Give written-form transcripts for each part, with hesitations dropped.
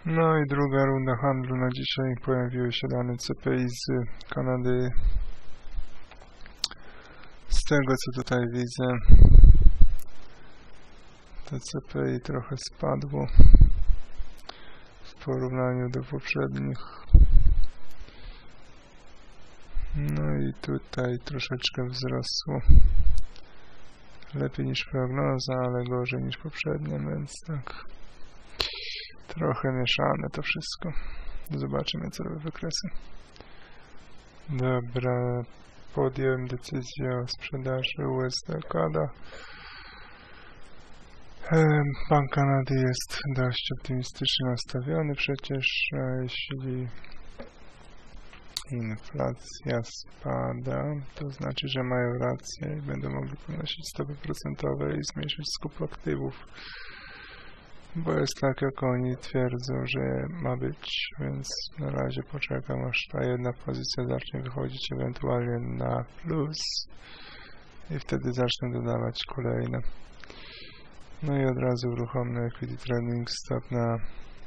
No i druga runda handlu na dzisiaj. Pojawiły się dane CPI z Kanady. Z tego co tutaj widzę, to CPI trochę spadło w porównaniu do poprzednich. No i tutaj troszeczkę wzrosło. Lepiej niż prognoza, ale gorzej niż poprzednie, więc tak. Trochę mieszane to wszystko. Zobaczymy co robią wykresy. Dobra, podjąłem decyzję o sprzedaży USD CAD. Bank Kanady jest dość optymistycznie nastawiony przecież, a jeśli inflacja spada, to znaczy, że mają rację i będą mogli podnosić stopy procentowe i zmniejszyć skup aktywów. Bo jest tak, jak oni twierdzą, że ma być, więc na razie poczekam, aż ta jedna pozycja zacznie wychodzić ewentualnie na plus i wtedy zacznę dodawać kolejne. No i od razu uruchommy Equity Trading Stop na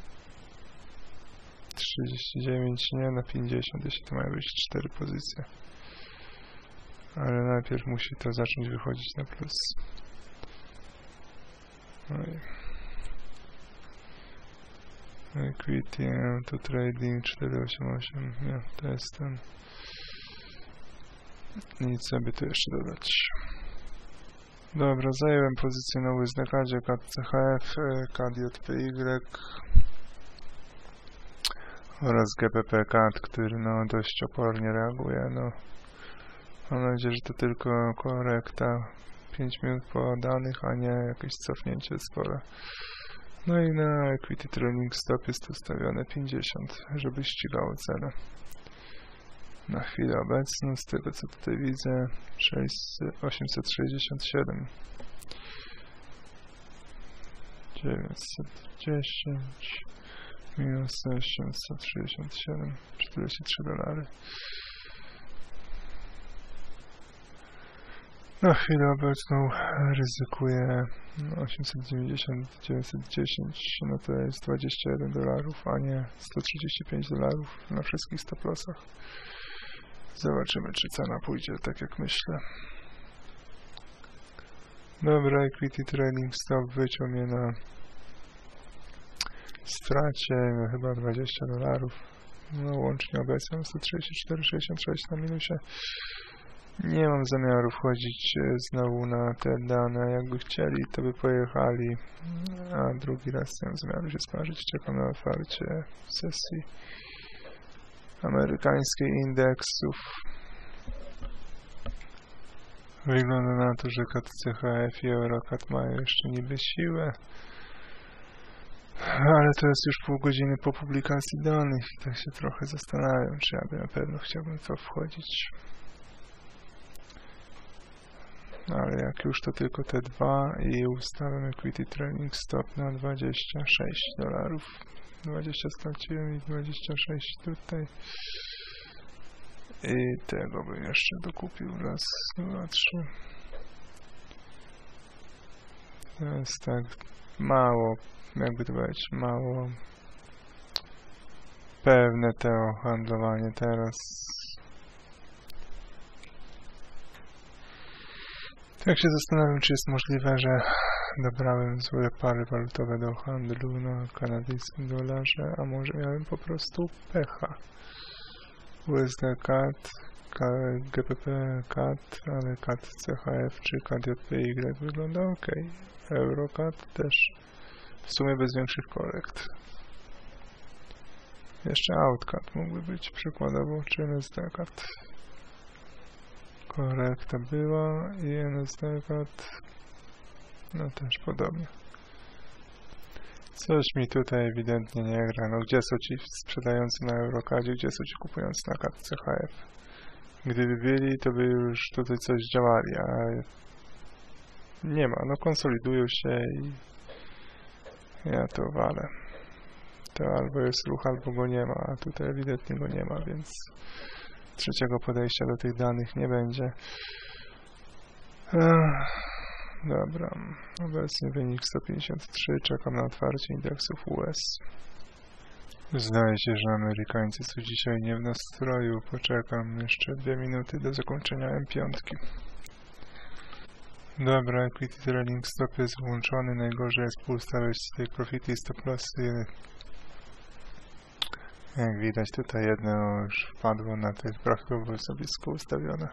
39, nie, na 50, jeśli to mają być 4 pozycje. Ale najpierw musi to zacząć wychodzić na plus. No i Equity to Trading 488, nie, to jest ten. Nic sobie tu jeszcze dodać. Dobra, zająłem pozycję na USD CAD, CAD CHF, CAD JPY oraz GBP CAD, który no dość opornie reaguje. No, mam nadzieję, że to tylko korekta 5 minut po danych, a nie jakieś cofnięcie spore. No i na Equity Trading Stop jest ustawione 50, żeby ścigało cenę. Na chwilę obecną, z tego co tutaj widzę, 867, 910 minus 867, 43 dolary. Na chwilę obecną ryzykuję 890, 910, no to jest 21 dolarów, a nie 135 dolarów na wszystkich stop lossach. Zobaczymy, czy cena pójdzie tak jak myślę. Dobra, Equity Trading Stop wyciął mnie na stracie, chyba 20 dolarów. No łącznie obecnie 134,66 na minusie. Nie mam zamiaru wchodzić znowu na te dane. Jakby chcieli, to by pojechali, a drugi raz nie mam zamiaru się sparzyć. Czekam na otwarcie sesji amerykańskich indeksów. Wygląda na to, że CAD CHF i EuroCAD mają jeszcze niby siłę, ale to jest już pół godziny po publikacji danych i tak się trochę zastanawiam, czy ja na pewno chciałbym w to wchodzić. Ale jak już to tylko te dwa i ustawiam Equity Trading Stop na 26 dolarów. 20 straciłem i 26 tutaj. I tego bym jeszcze dokupił. Raz, dwa, trzy. To jest tak mało, jakby to powiedzieć, mało pewne to handlowanie teraz. Tak się zastanawiam, czy jest możliwe, że dobrałem złe pary walutowe do handlu na kanadyjskim dolarze, a może miałem po prostu pecha. USD CAD, GBP CAD, ale CAD CHF czy CAD JPY wygląda ok. Euro CAD też w sumie bez większych korekt. Jeszcze OutCAD mógłby być przykładowo, czy NSD CAD. Korekta była i NSD CAD no też podobnie. Coś mi tutaj ewidentnie nie gra. No gdzie są ci sprzedający na EuroCADzie, gdzie są ci kupujący na CAD CHF? Gdyby byli, to by już tutaj coś działali, a nie ma. No konsolidują się i ja to walę. To albo jest ruch, albo go nie ma, a tutaj ewidentnie go nie ma, więc trzeciego podejścia do tych danych nie będzie. Dobra, obecnie wynik 153, czekam na otwarcie indeksów US. Zdaje się, że Amerykańcy są dzisiaj nie w nastroju. Poczekam jeszcze 2 minuty do zakończenia M5. Dobra, equity trailing stop jest włączony. Najgorzej jest poustawiać tutaj profity i stop lossy. Jak widać tutaj jedno już wpadło na tych prawidłowo sobie ustawione.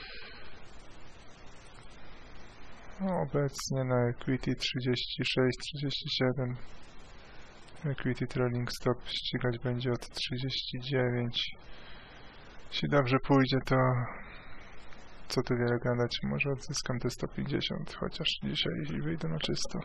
Obecnie na equity 36-37 equity trailing stop ścigać będzie od 39. Jeśli dobrze pójdzie, to co tu wiele gadać, może odzyskam te 150, chociaż dzisiaj wyjdę na czysto.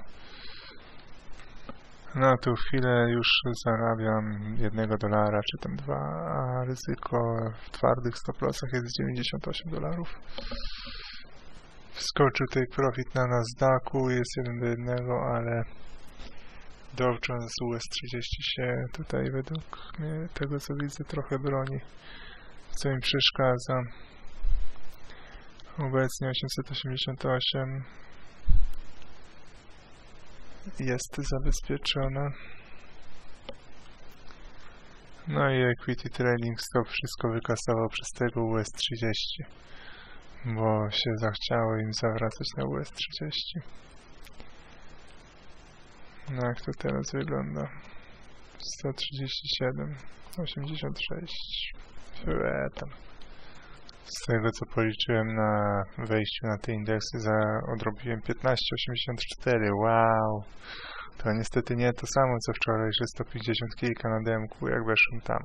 No tu chwilę już zarabiam $1 czy tam 2, a ryzyko w twardych stop lossach jest $98. Wskoczył tutaj profit na Nasdaqu, jest 1:1, ale Dow Jones US30 się tutaj według mnie, tego co widzę, trochę broni, co im przeszkadza. Obecnie 888 jest zabezpieczone. No i equity trailing stop wszystko wykasował przez tego US30, bo się zachciało im zawracać na US30. No jak to teraz wygląda? 137, 86. Tam. Z tego co policzyłem na wejściu na te indeksy, odrobiłem 15,84. Wow! To niestety nie to samo co wczoraj, że 150 kilka na demku, jak weszłem tam.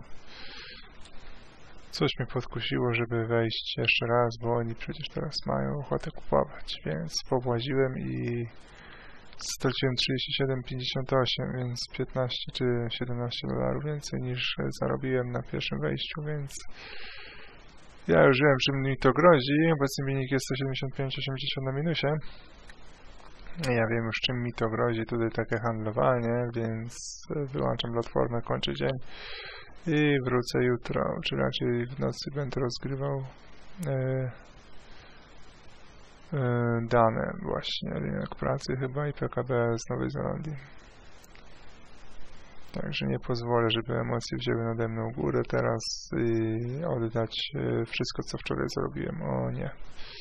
Coś mnie podkusiło, żeby wejść jeszcze raz, bo oni przecież teraz mają ochotę kupować, więc pobłaziłem i straciłem 37,58, więc 15 czy $17 więcej niż zarobiłem na pierwszym wejściu, więc ja już wiem, czym mi to grozi. Obecny wynik jest 175,80 na minusie. Ja wiem już, czym mi to grozi tutaj takie handlowanie, więc wyłączam platformę, kończę dzień i wrócę jutro, czy raczej w nocy będę rozgrywał dane właśnie, rynek pracy chyba i PKB z Nowej Zelandii. Także nie pozwolę, żeby emocje wzięły nade mną górę teraz i oddać wszystko, co wczoraj zrobiłem. O nie.